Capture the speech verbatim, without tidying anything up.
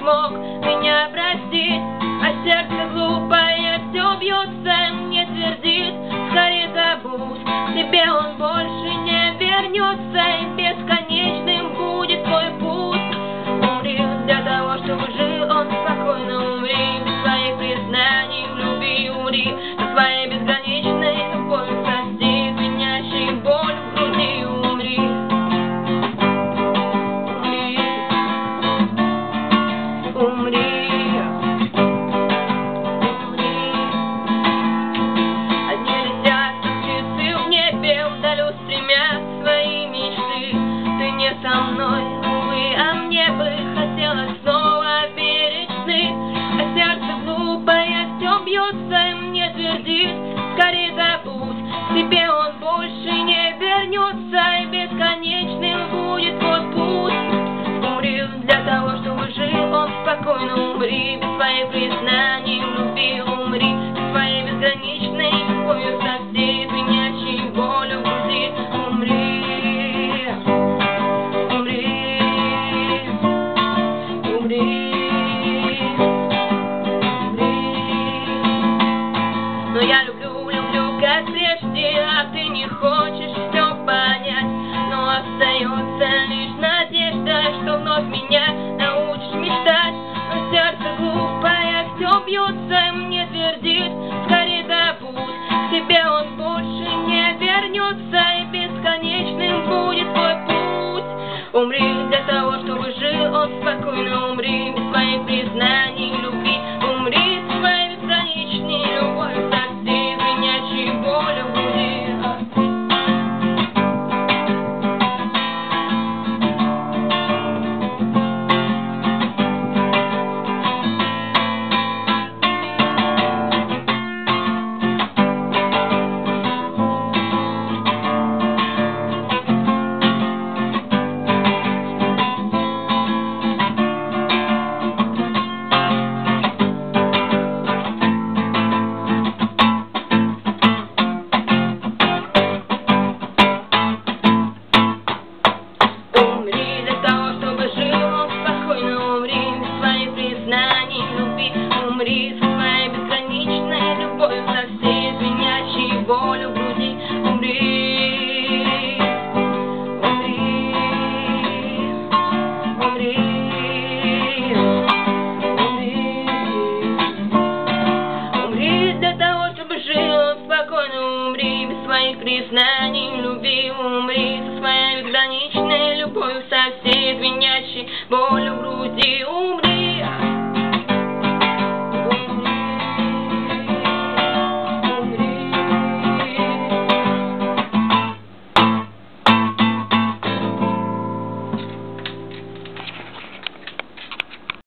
смог меня простить, а сердце глупое все бьется, мне твердит: скорее забудь, к тебе он больше не вернется, и бесконечным будет твой путь. Умри для того, чтобы жил он спокойно, умри без своих признаний в любви, умри со своей безграничной любовью, прости звенящей боль в груди, умри. Умри, умри. Одни летят, как птицы в небе, вдаль устремят свои мечты. Ты не со мной, увы, а мне бы хотелось снова беречь сны. А сердце глупое все бьется и мне твердит: скорее забудь, к тебе он больше не вернется, и бесконечным будет твой путь. Умри для того, чтобы жил он спокойно, умри без своих признаний в любви, умри без своей безграничной любовью, со всей звенящей болью в груди, умри, умри, умри, умри. Но я люблю, люблю как прежде, а ты не хочешь все понять, но остается лишь надежда, что вновь меня научишь мечтать. Но сердце глупое все бьется и мне твердит: скорее забудь, к тебе он больше не вернется, и бесконечным будет твой путь. Умри для того, чтобы жил он спокойно, умри без своих признаний любви, умри со своей безграничной любовью, со всей звенящей болью в груди. Умри со своей безграничной любовью, со всей звенящей болью в груди, умри, умри, умри, умри, умри для того, чтобы жил он спокойно, умри без своих признаний.